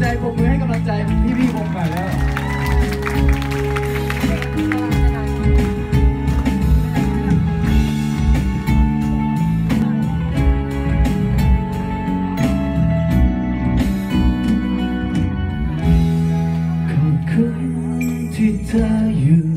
ใจปรบมือให้กำลังใจพี่วงแปดแล้วขอบคุณที่เธออยู่